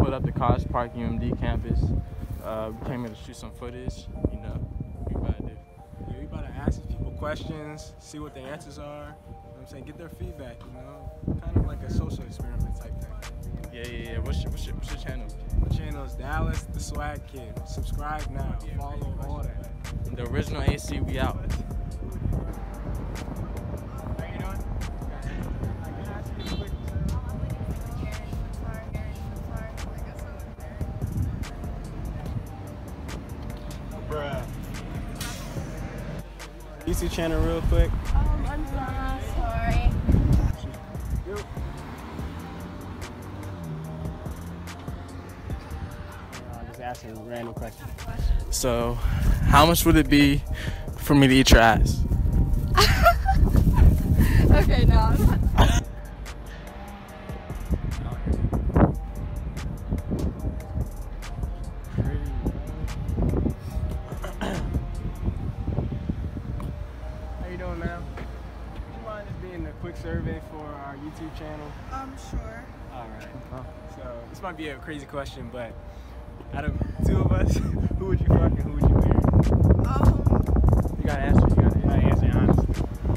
pulled up to College Park UMD campus. We came here to shoot some footage. You know, we about to do. Yeah, we about to ask people questions, see what their answers are. You know what I'm saying? Get their feedback, you know? Kind of like a social experiment type thing. Yeah. What's your channel? My channel is Dallas the Swag Kid. Subscribe now. Follow all that. The Original AC, we out. How you doing? I can ask you a quick. Bruh. YouTube channel real quick. I'm sorry. Just asking a random question. So, how much would it be for me to eat your ass? Okay, no, I'm not. How you doing, ma'am? Would you mind just being a quick survey for our YouTube channel? Sure. Alright. So, this might be a crazy question, but out of two of us, who would you fuck and who would you marry? You gotta answer. You gotta answer honestly.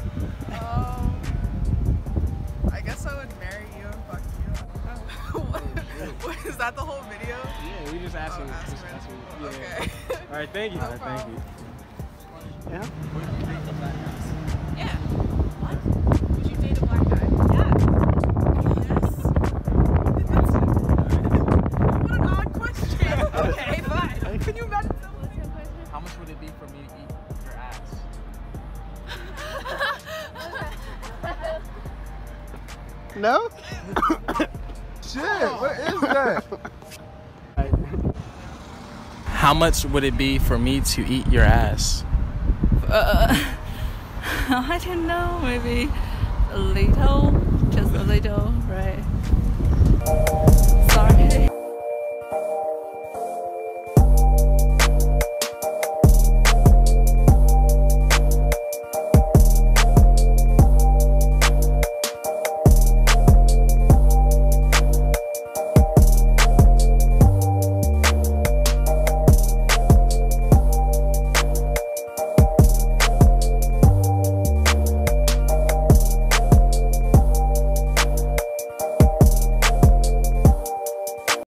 I guess I would marry you and fuck you. What, is that the whole video? Yeah, we just asking. Yeah. Okay. Alright, thank you. No Thank problem. you. Yeah? Yeah. What? Would you date a black guy? Yeah. Yes. What an odd question. Okay, fine. Can you imagine someone? How much would it be for me to eat your ass? No? Shit, what is that? How much would it be for me to eat your ass? I don't know, maybe a little, just a little, right?